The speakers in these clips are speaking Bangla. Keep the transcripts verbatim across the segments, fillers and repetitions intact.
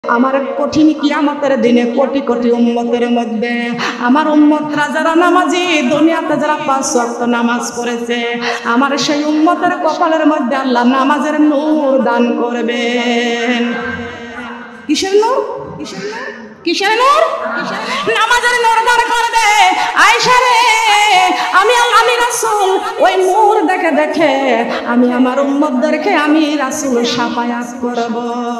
আমার কঠিন কিয়ামতের দিনে কোটি কোটি উম্মতের মধ্যে আমার উম্মতরা যারা নামাজি, দুনিয়াতে যারা পাঁচ ওয়াক্ত নামাজ পড়েছে, আমার সেই উম্মতের কপালের মধ্যে আল্লাহ নামাজের নূর দান করবেন। কিসের নূর? কিসের নূর? কিসের নূর? নামাজের নূর দান করবে। আয়েশা রে, আমি আমি রাসূল ওই নূর দেখে দেখে আমি আমার উম্মতদেরকে আমি রাসূল শাফায়াত করব।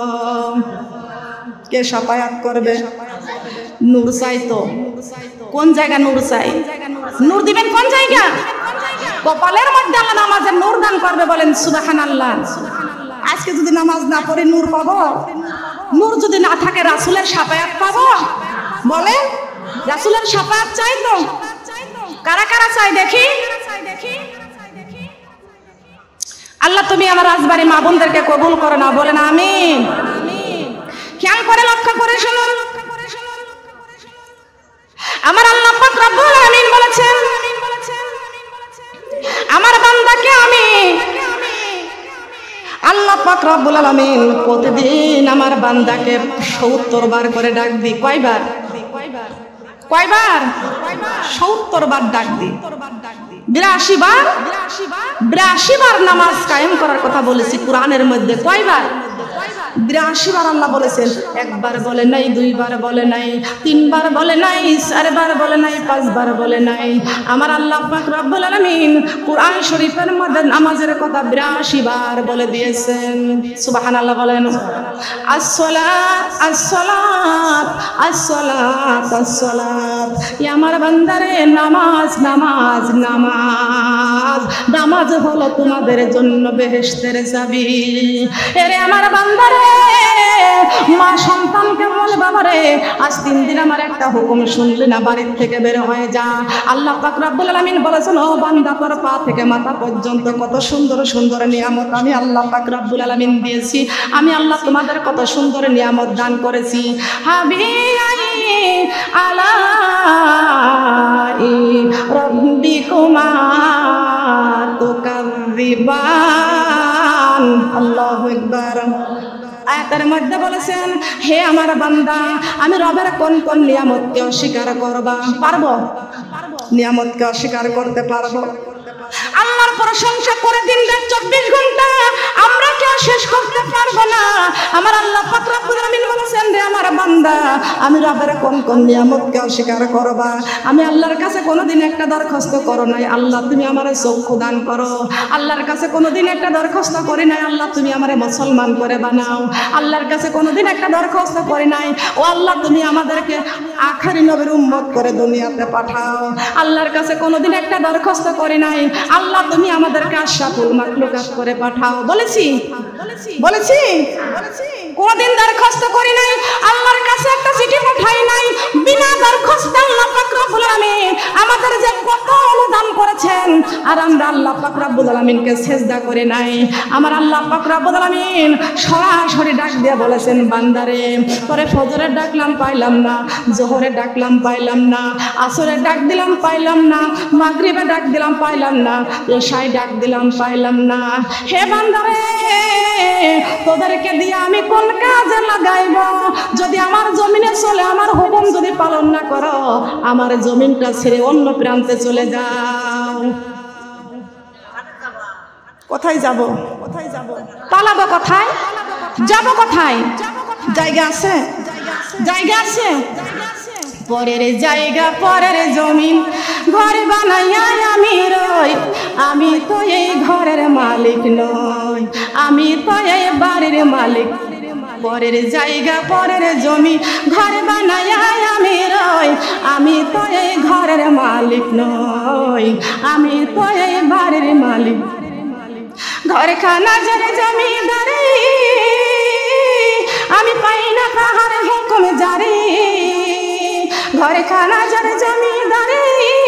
কে শাফায়াত করবে? নূর চাই তো। কোন জায়গা নূর চাই? নূর দিবেন কোন জায়গা? কপালের মধ্যে আল্লাহ নামাজের নূর দান করবে। বলেন সুবহানাল্লাহ। আজকে যদি নামাজ না পড়ে নূর পাবো? নূর যদি না থাকে রাসূলের শাফায়াত পাবো? বলেন রাসূলের শাফায়াত চাই তো? কারা কারা চাই দেখি? আল্লাহ তুমি আমার রাজবাড়ি মা বোনদেরকে কবুল করো না। বলেন আমিন। খেয়াল করে লক্ষ্য করে শুনুন, আমার আল্লাহ পাক রব্বুল আলামিন বলেছেন আমার বান্দাকে আমি আল্লাহ পাক রব্বুল আলামিন প্রতিদিন আমার বান্দাকে সত্তর বার করে ডাক দিই। কয়বার? কয়বার? সত্তর বার ডাক দিই। বিরাশি বার বিরাশি বার নামাজ কায়েম করার কথা বলেছি কোরআনের মধ্যে। কয়বার? বিরাশি বার আল্লাহ বলেছেন। একবার বলে নাই, দুইবার বলে নাই, তিনবার বলে নাই, চারবার বলে নাই, পাঁচবার বলে নাই। আমার আল্লাহ পাক রব্বুল আলামিন কোরআন শরীফের মধ্যে নামাজের কথা বিরাশি বার বলে দিয়েছেন। সুবহানাল্লাহ বলেন। আসসালাত আসসালাত আসসালাত আসসালাত। আমার বান্দারে নামাজ নামাজ নামাজ নামাজ হলো তোমাদের জন্য বেহেশতের চাবি। এরে আমার বান্দারে, মা সন্তানকে বলে বাবা রে আজ তিন দিন আমার একটা হুকুম শুনলি না, বাড়ির থেকে বের হয়ে যা। আল্লাহ পাক রব্বুল আলামিন বলেছেন ও বান্দা তোর পা থেকে মাথা পর্যন্ত কত সুন্দর সুন্দর নিয়ামত আমি আল্লাহ পাক রব্বুল আলামিন দিয়েছি। আমি আল্লাহ তোমাদের কত সুন্দর নিয়ামত দান করেছি। হাবিয়াই আলাই রাব্বিকুমা তুকাযিবান। আল্লাহু আকবার। আয়াতের মধ্যে বলেছেন হে আমার বান্দা, আমি রবের কোন কোন নিয়ামতকে অস্বীকার করবা? পারবো? নিয়ামতকে অস্বীকার করতে পারবো? আল্লাহর প্রশংসা করে দিন রাত চব্বিশ ঘন্টা আমরা কেউ শেষ করতে পারবো না। আমার আল্লাহ পাক রব্বুল আলামিন বলেছেন রে আমার বান্দা, আমি রবের কোন কোন নিয়ামতকে অস্বীকার করবা? আমি আল্লাহর কাছে কোনোদিন একটা দরখাস্ত করো নাই আল্লাহ তুমি আমারে চক্ষু দান করো। আল্লাহর কাছে কোনোদিন একটা দরখাস্ত করি নাই আল্লাহ তুমি আমারে মুসলমান করে বানাও। আল্লাহর কাছে কোনোদিন একটা দরখাস্ত করি নাই ও আল্লাহ তুমি আমাদেরকে আখেরি নবীর উম্মত করে দুনিয়াতে পাঠাও। আল্লাহর কাছে কোনোদিন একটা দরখাস্ত করি নাই আল্লাহ তুমি আমাদেরকে আশরাফুল মাখলুকাত করে পাঠাও। বলেছি বলেছি কোনদিন দরখাস্ত করি নাই। আল্লাহর কাছে একটা চিঠি পাঠাই নাই বিনা দরখাস্তে। আল্লাহ পাক রব্বুল আলামিন আমাদের যে কত অনুদান করেছেন, আর আমরা আল্লাহ পাক রব্বুল আলামিনকে সিজদা করে নাই। আমার আল্লাহ পাক রব্বুল আলামিন সরাসরি ডাক দিয়ে বলেছেন বান্দারে পরে ফজরে ডাকলাম পাইলাম না, জোহরে ডাকলাম পাইলাম না, আসরে ডাক দিলাম পাইলাম না, মাগরিবে ডাক দিলাম পাইলাম না, এশায় ডাক দিলাম পাইলাম না। হে বান্দারে তোদেরকে দিয়ে আমি কোন কাজে লাগাইব? যদি আমার জমিনে চলে আমার হুকুম যদি পালন না করো, আমার জমিনটা ছেড়ে অন্য প্রান্তে চলে যাও। কোথায় যাব? কোথায় যাব? পালাবো কোথায়? যাব কোথায়? জায়গা আছে? জায়গা আছে? পরের জায়গা পরের জমিন ঘর বানাইয়া আমি রই, আমি তো এই ঘরের মালিক নই, আমি তো এই বাড়ির মালিক। পরের জায়গা পরের জমি ঘর বানাইয়া আমি রই, আমি তো এই ঘরের মালিক নই, আমি তো এই বাড়ির মালিক। ঘরখানা যার জমিদারি আমি পাই না তাহার হুকুম জারি। ঘরখানা যার জমিদারি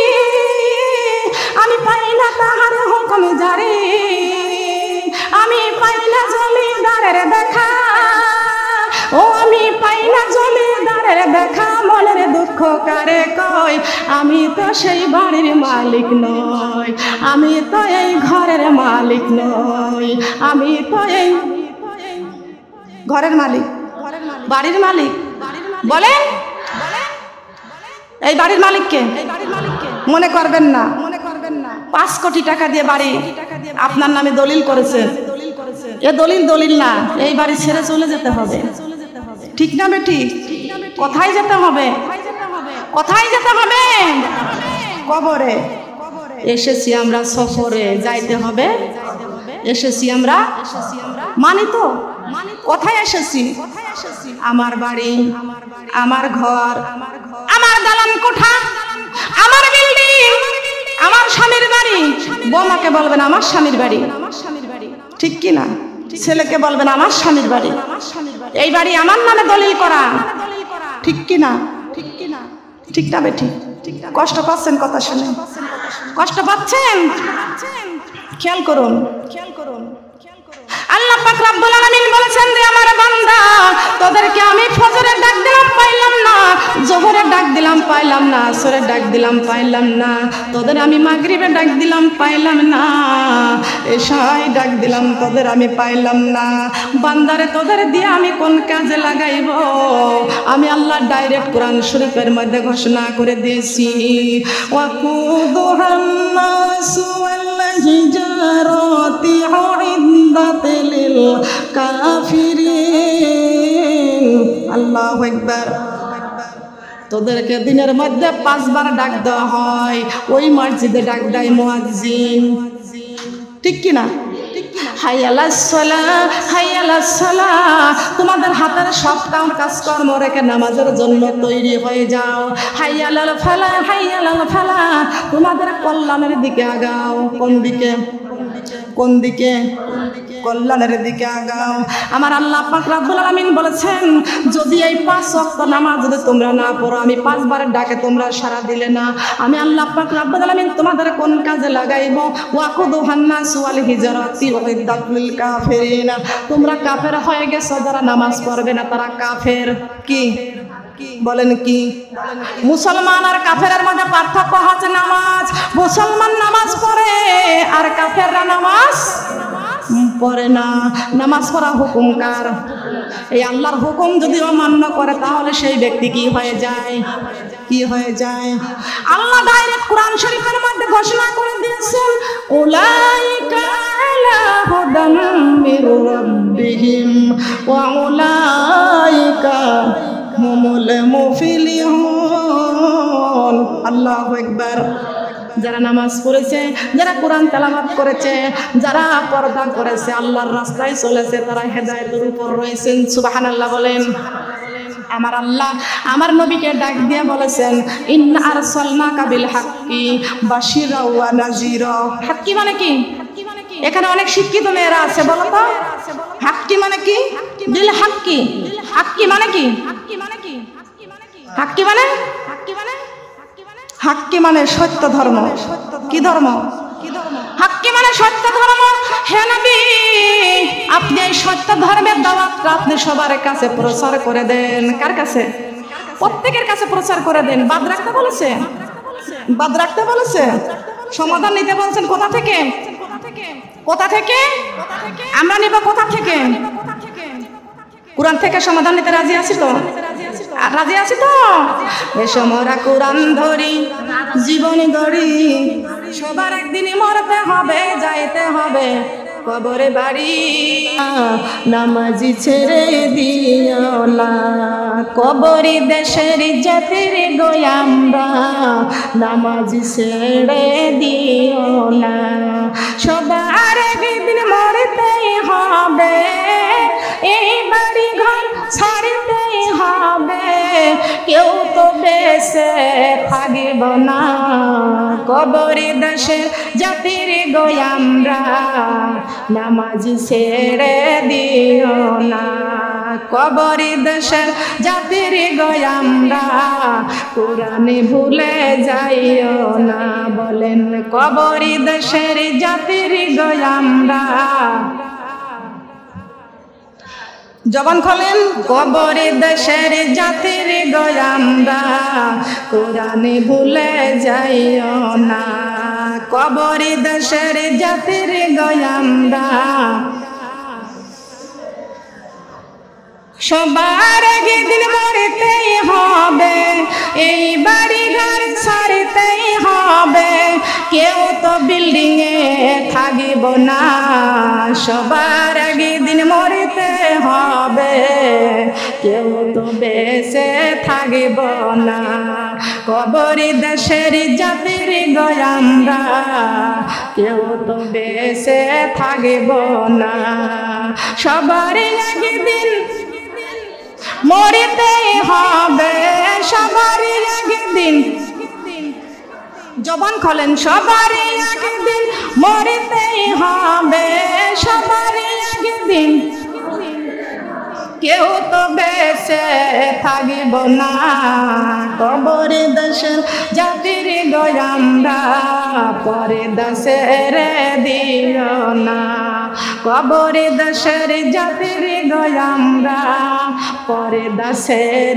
আমি পাই না তাহার হুকুম জারি। আমি পাই না জমিদারের দেখা, ও আমি পাই না জমিদারের দেখা। মনের দুঃখ কারে কই, আমি তো সেই বাড়ির মালিক নই, আমি তো এই ঘরের মালিক নই, আমি তো এই ঘরের মালিক। বাড়ির মালিক বলেন, এই বাড়ির মালিককে মনে করবেন না, মনে করবেন না পাঁচ কোটি টাকা দিয়ে বাড়ি আপনার নামে দলিল করেছেন। এ দলিল দলিল না, এই বাড়ি ছেড়ে চলে যেতে হবে। ঠিক না বেটি? কোথায় যেতে হবে? কোথায় যেতে হবে? কবরে। এসেছি আমরা সফরে, যাইতে হবে। এসেছি আমরা, মানি তো কোথায় এসেছি? আমার বাড়ি, আমার ঘর, আমার দালান কোঠা, আমার বিল্ডিং, আমার স্বামীর বাড়ি। বৌমাকে বলবেন আমার স্বামীর বাড়ি, ঠিক কি না? ছেলেকে বলবেন আমার স্বামীর বাড়ি, এই বাড়ি আমার নামে দলিল করা, ঠিক কি না? ঠিক কি না? ঠিক না বেটি? কষ্ট পাচ্ছেন কথা শুনে? কষ্ট পাচ্ছেন? খেয়াল করুন, খেয়াল করুন। আল্লাহ পাক রব্বুল আলামিন বলেছেন যে আমার বান্দা, তোদেরকে আমি ফজরের ডাক দিলাম পাইলাম না, যোহরের ডাক দিলাম পাইলাম না, আসরের ডাক দিলাম পাইলাম না, তোদের আমি মাগরিবের ডাক দিলাম পাইলাম না, এশায় ডাক দিলাম তোদের আমি পাইলাম না। বান্দারে তোদের দিয়ে আমি কোন কাজে লাগাইব? আমি আল্লাহ ডাইরেক্ট কোরআন শরীফের মধ্যে ঘোষণা করে দিয়েছি, ওয়াকুদুহান নাসু ওয়াল্লাহি জারাতি উইদ্দাতিল কাফিরিন। আল্লাহু আকবার। তোদেরকে দিনের মধ্যে পাঁচবার ডাক দেওয়া হয়, ওই মসজিদে ডাক দেয় মুয়াজ্জিন, ঠিক কি না? হাইয়ালাস সালাহ, হাইয়ালাস সালাহ। তোমাদের হাতের সব কাম কাজকর্ম রেখে নামাজের জন্য তৈরি হয়ে যাও। হাইয়ালাল ফালাহ, হাইয়ালাল ফালাহ। তোমাদের কল্যাণের দিকে আগাও। কোন দিকে? কোন দিকে? কল্যাণের দিকে আগাও। আমার আল্লাহ পাক রব্বুল আলামিন বলেছেন, যদি এই পাঁচ ওয়াক্ত নামাজ যদি তোমরা না পড়ো, আমি পাঁচবারের ডাকে তোমরা সাড়া দিলে না, আমি আল্লাহ পাক রব্বুল আলামিন তোমাদের কোন কাজে লাগাইব? ওয়াকুদুহান নাসু ওয়াল হিজরাতি উইদ্দাতিল কাফিরিন। তোমরা কাফের হয়ে গেছো, যারা নামাজ পড়বে না তারা কাফের। কি বলেন? কি মুসলমান আর কাফেরের মধ্যে পার্থক্য আছে নামাজ। মুসলমান নামাজ পড়ে আর কাফেররা নামাজ পড়ে না। নামাজ পড়া হুকুম কার? এই আল্লাহর হুকুম যদি অমান্য করে তাহলে সেই ব্যক্তি কি হয়ে যায়? কি হয়ে যায়? আল্লাহ ডাইরেক্ট কোরআন শরীফের মধ্যে ঘোষণা করে দিয়েছেন, উলাইকা আলা হুদাম মির রাব্বিহিম ওয়া উলাইকা হুমুল মুফলিহুন। আল্লাহু আকবার। যারা নামাজ পড়েছে, যারা কোরআন তেলাওয়াত করেছে, যারা পর্দা করেছে, আল্লাহর রাস্তায় চলেছে, তারা হেদায়েতের উপর রয়েছেন। সুবহানাল্লাহ বলেন। আমার আল্লাহ আমার নবীকে ডাক দিয়ে বলেছেন, ইন্না আরসালনাকা বিল হাক্কি বাশিরা ওয়া নাযিরা। হাক্কি মানে কি? এখানে অনেক শিক্ষিত মেয়েরা আছে, বলো তো হাক্কি মানে কি? বিল হাক্কি। হাক্কি মানে কি? হাক্কি মানে কি? হাক্কি মানে হাক্কি মানে সত্য ধর্ম। কি ধর্ম? হাক্কি মানে সত্য ধর্ম। হে নবী, আপনি এই সত্য ধর্মের দাওয়াতটা আপনি সবার কাছে প্রচার করে দেন। কার কাছে? প্রত্যেকের কাছে প্রচার করে দেন। বাদ রাখতে বলেছে, বাদ রাখতে বলেছে, সমাধান নিতে বলছেন। কোথা থেকে? কোথা থেকে? আমরা নিব কোথা থেকে? কোরআন থেকে সমাধান নিতে রাজি আছি তো? রাজি আছি তো? এসো মোরা কোরআন ধরি, জীবন গড়ি, সবার একদিনই মরতে হবে, যাইতে হবে কবরে বাড়ি। নামাজি ছেড়ে দিও না, কবরি দেশের জাতির গোয়ামরা, নামাজি ছেড়ে দিও না, সবার একদিন মরতেই হবে, এই বাড়ি ঘর ছাড়তেই হবে, কেউ তো বেঁচে থাকিব না, কবরি দেশের জাতির গোয়ামরা, নামাজি ছেড়ে দিও না, কবরি দেশের জাতির গোয়ামরা, কোরআনে ভুলে যাইও না। বলেন, কবরি দেশের জাতির গোয়ামরা। জবান খোলেন। কবরি দেশের জাতির গোয়ামরা, কোরআনে ভুলে যাইও না, কবরি দেশের জাতির গোয়ামরা। সবার একদিন মরতেই হবে, এই বাড়ি ঘর ছাড়তেই হবে, কেউ তো বিল্ডিং এ থাকিব না। সবার একদিন মরতে হবে, কেউ তো বেঁচে থাকিব না। কবরে দেশের জাতির গয়ামরা, কেউ তো বেঁচে থাকিব না। সবার একদিন মরিতেই হবে, সবারই একদিন, জবান খোলেন, সবারই একদিন মরিতেই হবে, সবারই একদিন, কেউ তো বেঁচে থাকিব না। কবরে দেশের জাতির গয়ামরা, পরে দেশের দিও না। কবরে দেশের জাতির গয়ামরা, পরে দেশের।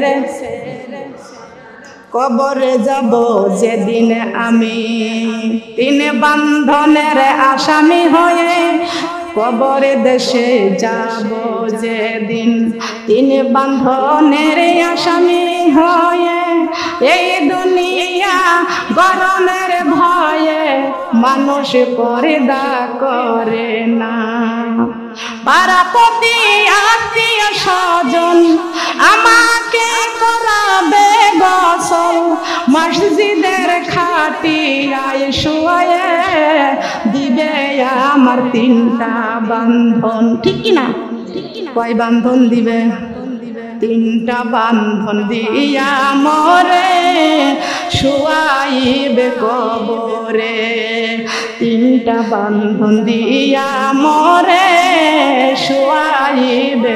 কবরে যাব যেদিন আমি, তিন বান্ধনের আসামি হয়ে, কবরে দেশে যাব যেদিন, তিন বান্ধনের আসামি হয়ে। এই দুনিয়া গরমের ভয়ে মানুষ পর্দা করে না। পাড়াপতি আত্মীয় স্বজন আমাকে করাবে গোসল, মসজিদের খাটিয়ায় শুয়ে দিবে আমার তিনটা বান্ধন। ঠিক কিনা? কয় বান্ধন দিবে? তিনটা বান্ধন দিয়া মরে শুয়াইবে কবরে, তিনটা বান্ধন দিয়া মরে শুয়াইবে।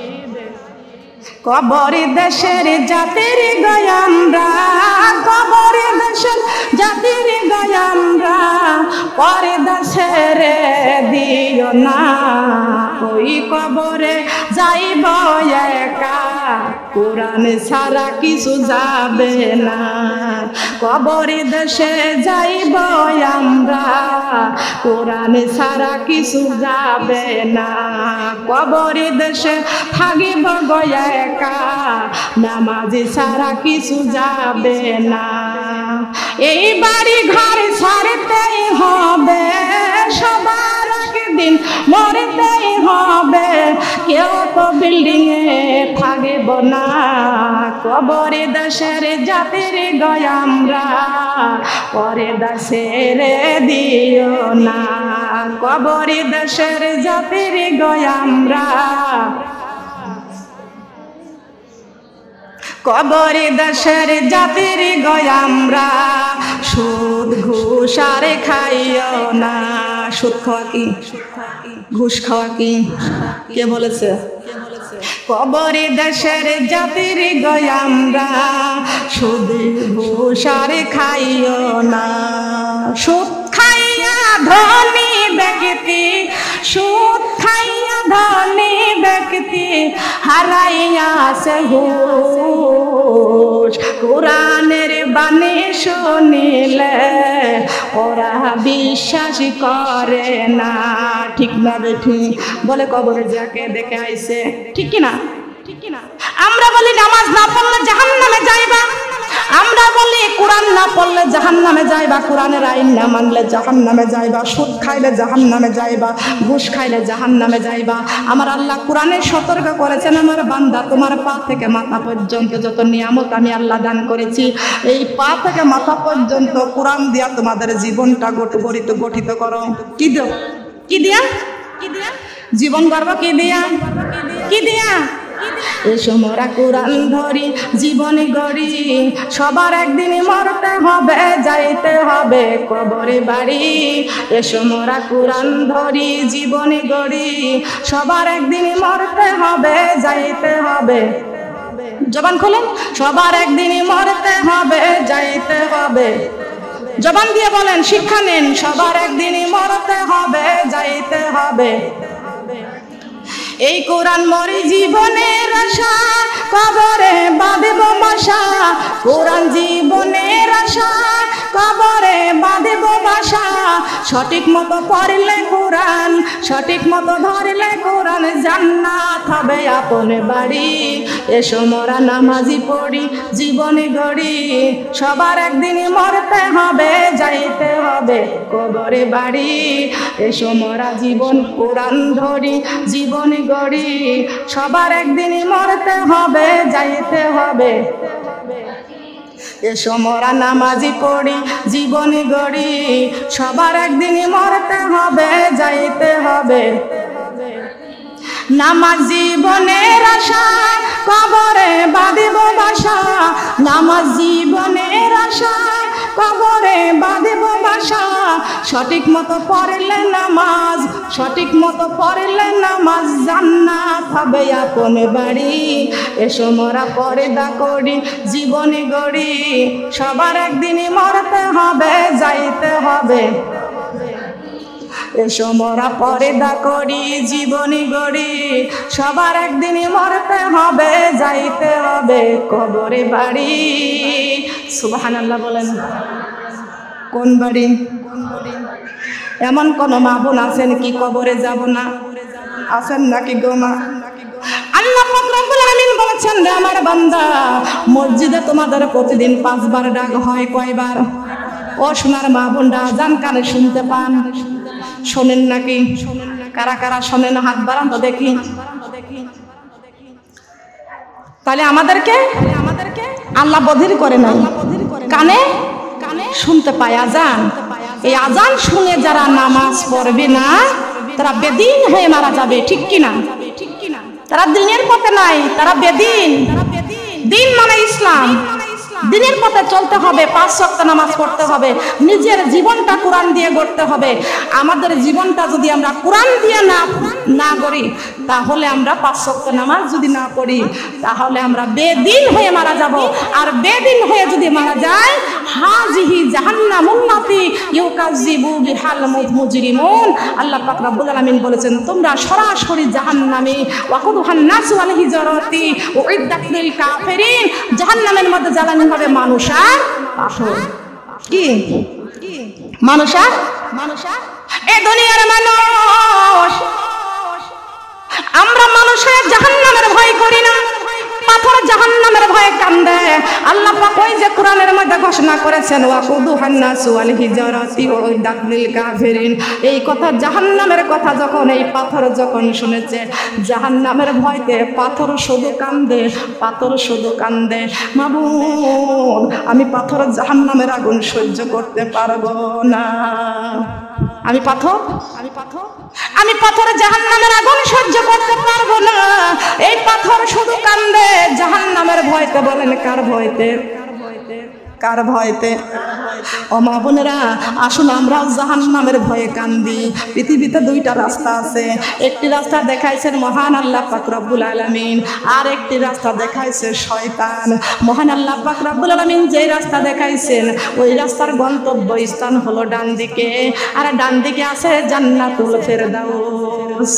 কবরে দেশের জাতির গয়ামরা, কবরে দেশের জাতির গয়ামরা, পরে দেশের দিও না। ওই কবরে যাইব একা, কোরআন ছাড়া কিছু যাবে না। কবরে দেশে যাইব আমরা, কোরআন ছাড়া কিছু যাবে না। কবরে দেশে থাকিব গয়া একা, নামাজ ছাড়া কিছু যাবে না। এই বাড়ি ঘর ছাড়তেই হবে, সবার একদিন মরতেই হবে, কেউ তো বিল্ডিং এ থাকিব না। কবরে দেশের জাতির গয়ামরা, পরে দেশের দিও না। কবরে দেশের জাতির গয়ামরা, কবরে দেশের জাতির গয়ামরা, সুদ ঘুষ আর খাইও না। সুদ খাওয়া কি? ঘুষ খাওয়া কি? কে বলেছে? কবরে দেশের জাতির গয়ামরা, সুদ ঘুষ আর খাইও না। সুদ খাইয়া ধনী ব্যক্তি, সুদ খাইয়া ধনী ব্যক্তি, হারাইয়া সে হুশ। কোরআনের বাণী শুনিলে ওরা বিশ্বাস করে না। ঠিক না বেঠি? বলে কবরে যাকে দেখে আইছে। ঠিক কিনা? ঠিক কিনা? আমরা বলি নামাজ না পড়লে জাহান্নামে যাইবা, আমরা বলি কোরআন না পড়লে জাহান্নামে যাইবা, কোরআনের আইন না মানলে জাহান্নামে যাইবা, সুদ খাইলে জাহান্নামে যাইবা, ঘুষ খাইলে জাহান্নামে যাইবা। আমার আল্লাহ কোরআনে সতর্ক করেছেন, আমার বান্দা তোমার পা থেকে মাথা পর্যন্ত যত নিয়ামত আমি আল্লাহ দান করেছি, এই পা থেকে মাথা পর্যন্ত কোরআন দিয়া তোমাদের জীবনটা গঠিত গঠিত করো। কি দিও? কি দিয়া? কি দিয়া জীবন গর্ব? কি দিয়া? কি দিয়া? এসো মোরা কোরআন ধরি জীবন গড়ি, সবার একদিন মরতে হবে, যাইতে হবে কবরে বাড়ি। এসো মোরা কোরআন ধরি জীবন গড়ি, সবার একদিন মরতে হবে, যাইতে হবে। জবান খোলেন, সবার একদিন মরতে হবে, যাইতে হবে। জবান দিয়ে বলেন, শিক্ষা নেন, সবার একদিন মরতে হবে, যাইতে হবে। এই কোরআন মরি জীবনের আশা, কবরে বাঁধব বাসা। কোরআন জীবনের আশা, কবরে বাঁধব বাসা। সঠিক মতো পড়লে কোরআন, সঠিক মতো ধরলে কোরআন, জান্নাত হবে আপন বাড়ি। এসো মোরা নামাজি পড়ি, জীবনে গড়ি, সবার একদিন মরতে হবে, যাইতে হবে কবরে বাড়ি। এসো মোরা জীবন কোরআন ধরি, জীবনে গড়ি, সবার একদিন মরতে হবে, যাইতে হবে। এসো মোরা নামাজি পড়ি, জীবনে গড়ি, সবার একদিন মরতে হবে, যাইতে হবে। নামাজ জীবনের আশা, কবরে বাঁধিব বাসা। নামাজ জীবনের আশা, কবরে বাঁধিব বাসা। সঠিক মতো পড়লে নামাজ, সঠিক মতো পড়লে নামাজ, জান্নাত হবে আপন বাড়ি। এসো মোরা পর্দা করি, জীবনে গড়ি, সবার একদিন মরতে হবে, যাইতে হবে। এসো মোরা পর্দা করি, জীবনী গড়ি, সবার একদিন মরতে হবে, যাইতে হবে কবরে বাড়ি। সুবহানাল্লাহ বলেন। কোন বাড়ি? এমন কোন মা বোন আছেন কি কবরে যাব না? আছেন নাকি গো মা? আল্লাহ পাক রব্বুল আলামিন বলেছেন, রে আমার বান্দা, মসজিদে তোমাদের প্রতিদিন পাঁচবার ডাক হয়। কয়বার? ও সোনার মা বোনরা, আযান কানে শুনতে পান? শোনেন নাকি? কারা কারা শোনেন হাত বাড়ান তো দেখি। তাহলে আমাদেরকে আমাদেরকে আল্লাহ বধির করে নাই, কানে কানে শুনতে পায় আযান। এই আযান শুনে যারা নামাজ পড়বে না, তারা বেদিন হয়ে মারা যাবে। ঠিক কিনা? তারা দিনের পথে নাই, তারা বেদিন। দিন মানে ইসলাম, দিনের পথে চলতে হবে, পাঁচ ওয়াক্ত নামাজ পড়তে হবে, নিজের জীবনটা কোরআন দিয়ে গড়তে হবে। আমাদের জীবনটা যদি আমরা কোরআন দিয়ে না না গড়ি, তাহলে আমরা পাঁচ ওয়াক্ত নামাজ যদি না পড়ি, তাহলে আমরা বেদিন হয়ে মারা যাব। আর বেদিন হয়ে যদি মারা যায়, হাজিহি জাহান্নামুল্লাতি ইউকাযিবু বিহাল মুজরিমুন। আল্লাহ পাক রব্বুল আলামিন বলেছেন, তোমরা সরাসরি জাহান্নামী। ওয়াকুদুহান নাসু আল হিজারাতি উইদ্দাত লিল কাফিরিন। জাহান্নামের মধ্যে জ্বালানি হবে মানুষ আর পাথর। কি মানুষ আর মানুষ? এই দুনিয়ার মানুষ, আমরা মানুষের জাহান্নামের ভয় করি না, পাথর জাহান্নামের ভয়ে কান্দে। আল্লাহ পাক ওই যে কোরআনের মধ্যে ঘোষণা করেছেন, ওয়াকুদুহান নাসু আল হিজারাতি উইদ্দাত লিল কাফিরিন। এই কথা, জাহান্নামের কথা যখন এই পাথর যখন শুনেছে, জাহান্নামের ভয়তে পাথর শুধু কান্দে, পাথর শুধু কান্দে। মাবুদ, আমি পাথর জাহান্নামের আগুন সহ্য করতে পারবো না। আমি পাথর আমি পাথর আমি পাথর জাহান্নামের আগুন সহ্য করতে পারবো না। এই পাথর শুধু কান্দে জাহান্নামের ভয়তে। বলেন কার ভয়তে? কার ভয়তে? ও মা বোনেরা, আসুন আমরাও জাহান্নামের ভয়ে কান্দি। পৃথিবীতে দুইটা রাস্তা আছে। একটি রাস্তা দেখাইছেন মহান আল্লাহ পাক রব্বুল আলামিন, আর একটি রাস্তা দেখাইছে শয়তান। মহান আল্লাহ পাক রব্বুল আলামিন যে রাস্তা দেখাইছেন, ওই রাস্তার গন্তব্য স্থান হলো ডান দিকে, আর ডান দিকে আছে জান্নাতুল ফেরদাউস।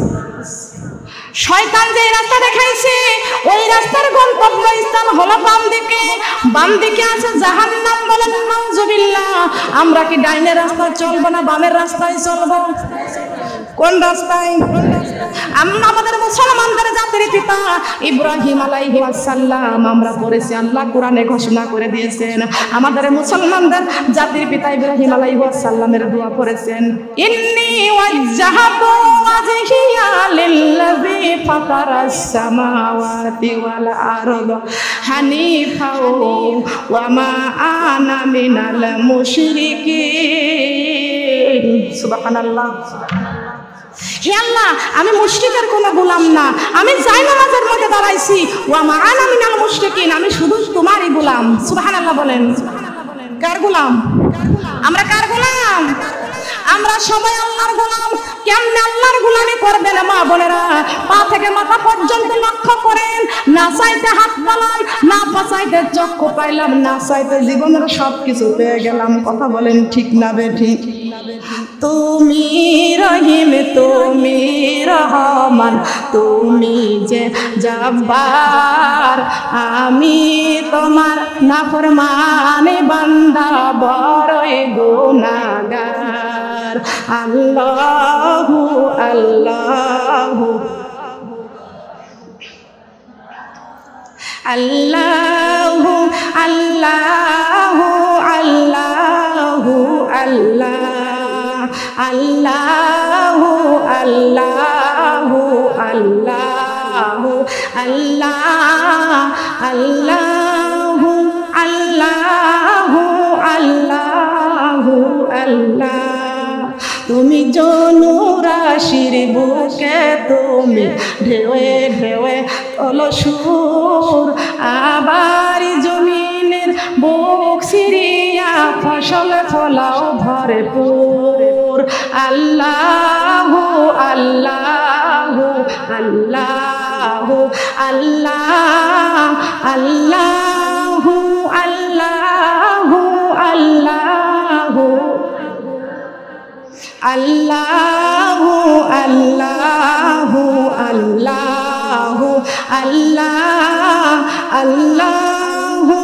শয়তান যে রাস্তা দেখাইছে, ওই রাস্তার গন্তব্য স্থান হলো বাম দিকে, বাম দিকে আছে জাহান্নাম। বলেন নাউজুবিল্লাহ। আমরা কি ডাইনের রাস্তায় চলবো না বামের রাস্তায় চলবো? কোন রাস্তায়? আমরা আমাদের মুসলমানদের জাতির পিতা ইব্রাহিম আলাইহিস সালাম আমরা পড়েছি, আল্লাহ কোরআনে ঘোষণা করে দিয়েছেন। আমাদের মুসলমানদের জাতির পিতা ইব্রাহিম আলাইহিস সালামের দোয়া পড়েছেন, ইন্নী ওয়াজ্জাহাতু ওয়াজহিয়া লিল্লাযী ফাতারাস সামাওয়াতি ওয়াল আরদ হানিফা ওয়া মা আনা মিনাল মুশরিকিন। সুবহানাল্লাহ। হে আল্লাহ, আমি মুশরিকের কোনো গোলাম না, আমি জায়নামাজের মধ্যে দাঁড়াইছি। ওয়া মা আনা মিনাল মুশরিকিন, আমি শুধু তোমারই গোলাম। সুবহানাল্লাহ বলেন। কার গোলাম? আমরা কার গোলাম? আমরা সবাই আল্লাহর গোলাম। কেমনে আল্লাহর গোলামি করবেন মা বোনেরা? পা থেকে মাথা পর্যন্ত লক্ষ্য করেন। না চাইতে হাত পালাম, না পাচাইতে চক্ষু পাইলাম, না চাইতে জীবনের সব কিছু পেয়ে গেলাম। কথা বলেন ঠিক না বেঠিক? তুমি রহিম, তুমি রহমান, তুমি যে জব্বার, আমি তোমার নাফরমান বান্দা, বড়ই গুনাহগার। আমার আল্লাহু আল্লাহু আল্লাহু আল্লাহু আল্লাহু আল্লাহ আল্লাহু আল্লাহু আল্লাহু আল্লাহ আল্লাহু আল্লাহু আল্লাহু আল্লাহ তুমি জনুরাশির বুকে তুমি ঢেউয়ে ঢেউয়ে তোলো সুর আবার জমিনের বুক সিরিয়া ফসল ফলাও ভরপুর আল্লাহু আল্লাহু আল্লাহু আল্লাহ আল্লাহু আল্লাহু আল্লাহু আল্লাহু আল্লাহু আল্লাহু আল্লাহ আল্লাহু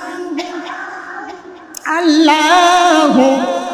আল্লাহু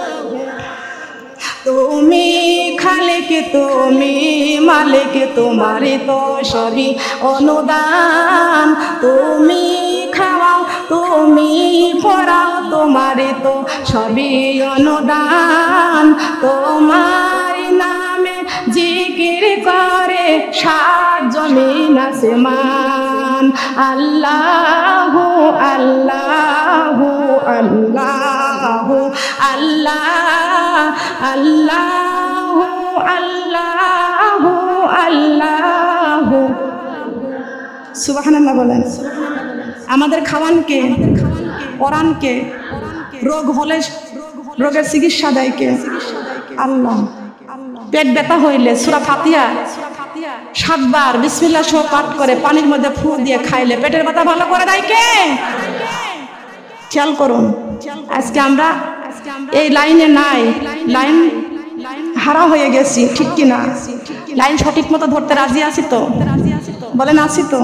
তুমি খালিক তুমি মালিক তোমারই তো সবই অনুদান তুমি খাওয়াও তুমি পড়াও তোমারই তো সবই অনুদান তোমার নামে জিকির করে সাত জমিন আসমান আল্লাহু আল্লাহু আল্লাহু আল্লাহ আল্লাহু আল্লাহু আল্লাহু সুবহানাল্লাহ বলেন। আমাদের খাওয়ান কে? পরান কে? রোগ হলে রোগের চিকিৎসা দেয় কে? আল্লাহ। পেট ব্যথা হইলে সূরা ফাতিহা সাতবার বিসমিল্লাহ সহ পাঠ করে পানির মধ্যে ফু দিয়ে খাইলে পেটের ব্যথা ভালো করে দেয় কে? খেয়াল করুন, আজকে আমরা এই লাইনে নাই, লাইন হারা হয়ে গেছি, ঠিক কিনা? লাইন সঠিক মতো ধরতে রাজি আছি তো? বলেন আছি তো?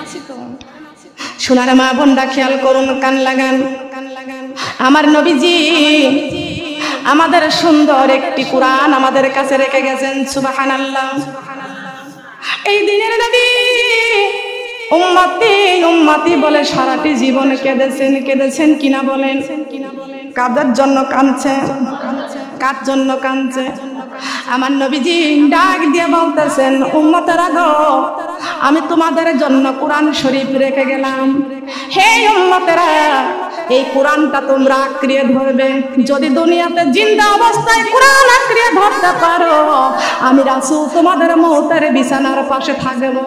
সোনার মা বোনরা খেয়াল করুন, কান লাগান। আমার নবীজি আমাদের সুন্দর একটি কোরআন আমাদের কাছে রেখে গেছেন, সুবহানাল্লাহ। এই দিনের নবী উম্মতি উম্মতি বলে সারাটি জীবন কেঁদেছেন, কেঁদেছেন কিনা বলেন? কাদের জন্য কাঁদছে? কার জন্য কাঁদছে? আমার নবীজি ডাক দিয়ে বলতেছেন, উম্মতেরা গো, আমি তোমাদের জন্য কোরআন শরীফ রেখে গেলাম। হে উম্মতেরা, এই কোরআনটা তোমরা আঁকড়িয়ে ধরবে। যদি দুনিয়াতে জিন্দা অবস্থায় কোরআন আঁকড়িয়ে ধরতে পারো, আমি রাসূল তোমাদের মওতের বিছানার পাশে থাকবো।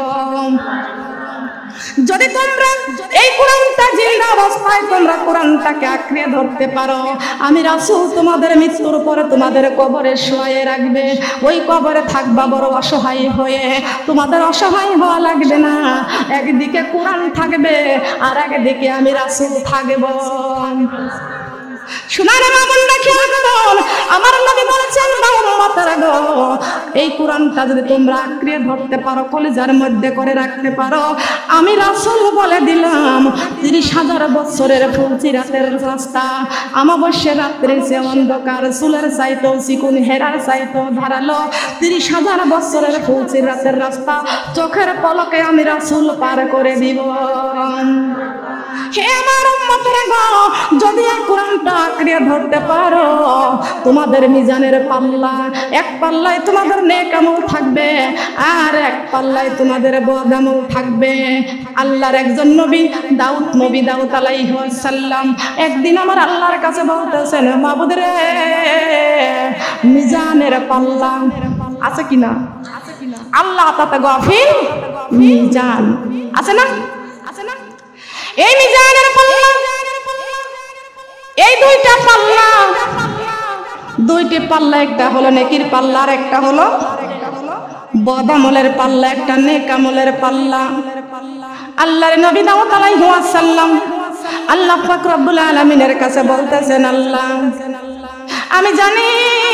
যদি তোমরা এই কোরআনটা জিন্দা অবস্থায় তোমরা কোরআনটাকে আঁকড়িয়ে ধরতে পারো, আমি রাসূল তোমাদের মৃত্যুর পরে তোমাদের কবরে শুয়ে রাখবে। ওই কবরে থাকবা বড় অসহায় হয়ে। তোমাদের অসহায় হওয়া লাগবে না, একদিকে কোরআন থাকবে আর একদিকে আমি রাসূল থাকব। সোনার মা বোনরা খেয়াল করুন, আমার নবী বলেছেন, উম্মতেরা গো, এই কোরআনটা যদি তোমরা আঁকড়িয়ে ধরতে পারো, কলিজার মধ্যে করে রাখতে পারো, আমি রাসূল বলে দিলাম তিরিশ হাজার বছরের ফুলচি রাতের রাস্তা, অমাবস্যার রাত্রের সে অন্ধকার, চুলের চাইতো চিকুন, হেরার চাইতো ধারালো, তিরিশ হাজার বছরের ফুলচি রাতের রাস্তা চোখের পলকে আমি রাসূল পার করে দিব। হে আমার উম্মতেরা গো, যদি এই কোরআনটা আঁকড়িয়ে ধরতে পারো, তোমাদের মিজানের পাল্লা, এক পাল্লায় তোমাদের নেক আমল থাকবে আর এক পাল্লায় তোমাদের বদ আমল থাকবে। আল্লাহর একজন নবী দাউদ নবী দাউদ আলাইহিস সালাম একদিন আমার আল্লাহর কাছে বলতেছেন, মাবুদ রে, মিজানের পাল্লা আছে কিনা? আল্লাহ তাতে গফির মিজান আছে না? আছে না? এই মিজানের পাল্লা, এই দুইটা পাল্লা, দুইটি পাল্লা, একটা হলো নেকির পাল্লা আর একটা হলো বদ আমলের পাল্লা, একটা নেক আমলের পাল্লা। আল্লাহর নবী দাউদ আলাইহিস সালাম আল্লাহ পাক রব্বুল আলামিনের কাছে বলতেছেন, আল্লাহ আমি জানি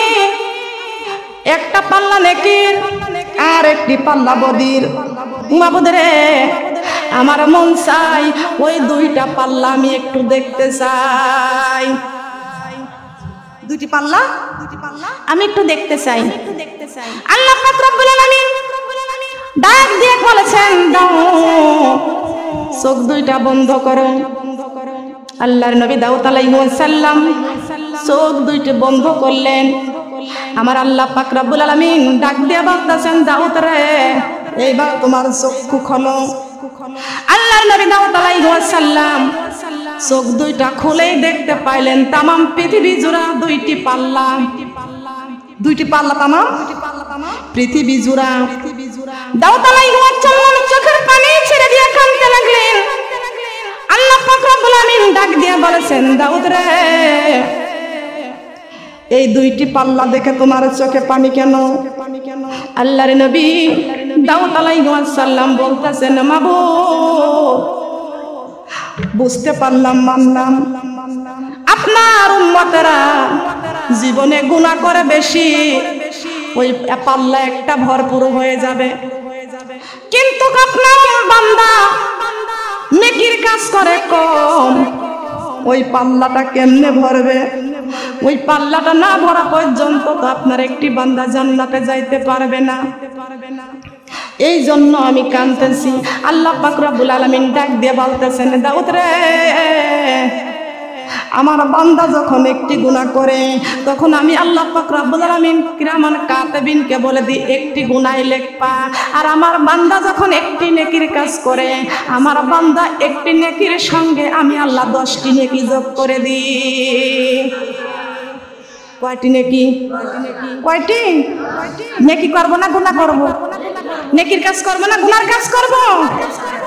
একটা পাল্লা নেকির আর একটি পাল্লা বদির, মাবুদ রে, আমার মন চাই ওই দুইটা পাল্লা আমি একটু দেখতে চাই। দুইটি পাল্লা আমি একটু দেখতে চাই। আল্লাহ পাক রব্বুল আলামিন ডাক দিয়ে বলেছেন দাও চোখ দুইটা বন্ধ করো। আল্লাহর নবী দাউদ আলাইহিস সালাম চোখ দুইটা বন্ধ করলেন। আমার আল্লাহ পাক রব্বুল আলামিন ডাক দিয়ে বলতেছেন দাউদ রে এইবার তোমার চক্ষু খোলো। আল্লাহর নবী দাউদ আলাইহিস সালাম চোখ দুইটা খুলেই দেখতে পাইলেন তামাম পৃথিবী জুড়া দুইটি পাল্লা, দুইটি পাল্লা তামাম পৃথিবী জুড়া। দাউদ আলাইহিস সালাম চোখের পানি ছেড়ে দিয়ে কাঁদতে লাগলেন। আল্লাহ পাক রব্বুল আলামিন ডাক দিয়ে বলেছেন দাউদ রে এই দুইটি পাল্লা দেখে তোমার চোখে পানি কেন? আল্লাহর নবী দাউদ আলাইহিস সালাম বলতেছেন মাবুদ বুঝতে পারলাম মানলাম আপনার উম্মতেরা জীবনে গুনাহ করে বেশি, ওই পাল্লা একটা ভরপুর হয়ে যাবে, কিন্তু আপনার বান্দা নেকির কাজ করে কম, ওই পাল্লাটা কেমনে ভরবে? ওই পাল্লাটা না ভরা পর্যন্ত তো আপনার একটি বান্দা জান্নাতে যাইতে পারবে না। এই জন্য আমি কাঁদতেছি। আল্লাহ পাক রব্বুল আলামিন ডাক দিয়ে বলতেছেন দাউদ রে আমার বান্দা যখন একটি গুনাহ করে তখন আমি আল্লাহ পাক রব্বুল আলামিন কিরামান কাতিবিনকে বলে দিই একটি গুনাহ লেখবা, আর আমার বান্দা যখন একটি নেকির কাজ করে আমার বান্দা একটি নেকির সঙ্গে আমি আল্লাহ দশটি নেকি যোগ করে দিই। কয়টি নেকি? কয়টি নেকি করব না গুনাহ করব? নেকির কাজ করব না গুনার কাজ করব?